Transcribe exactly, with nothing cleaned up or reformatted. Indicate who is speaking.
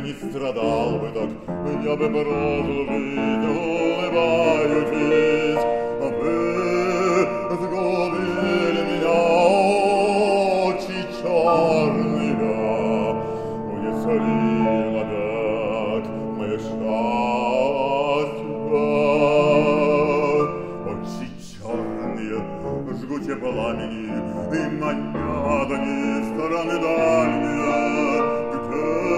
Speaker 1: не страдал бы так, я бы прожил жизнь, улыбаючись. А вы сгубили меня, очи черные, унесли навек мое счастье. Очи черные, жгуче пламени, и манят они стороны дальние, где